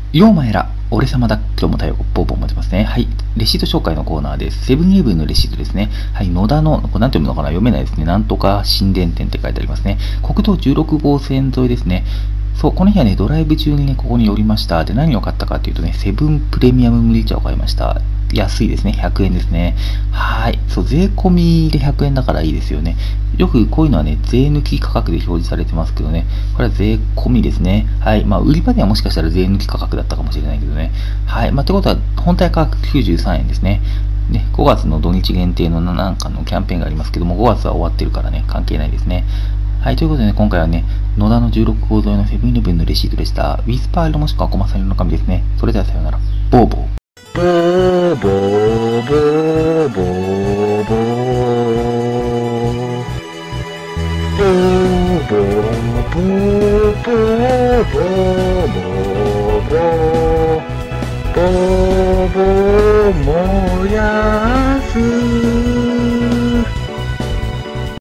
ようまえら、俺様だ。今日も太陽ボーボー持ってますね。はい。レシート紹介のコーナーです。セブンイレブンのレシートですね。はい。野田の、これなんて読むのかな、読めないですね。なんとか新田店って書いてありますね。国道16号線沿いですね。そう、この日はね、ドライブ中にね、ここに寄りました。で、何を買ったかっていうとね、セブンプレミアム麦茶を買いました。安いですね。100円ですね。はい。そう、税込みで100円だからいいですよね。よくこういうのはね、税抜き価格で表示されてますけどね、これは税込みですね。はい。まあ、売り場ではもしかしたら税抜き価格だったかもしれないけどね。はい。まあ、ってことは、本体価格93円ですね。ね、5月の土日限定のなんかのキャンペーンがありますけども、5月は終わってるからね、関係ないですね。はい。ということでね、今回はね、野田の16号沿いのセブンイレブンのレシートでした。ウィスパー色もしくはコマサリの紙ですね。それではさようなら。ボーボー。 ボーボーボーボーボーボーボーボーボーボーボーボーボーボーもや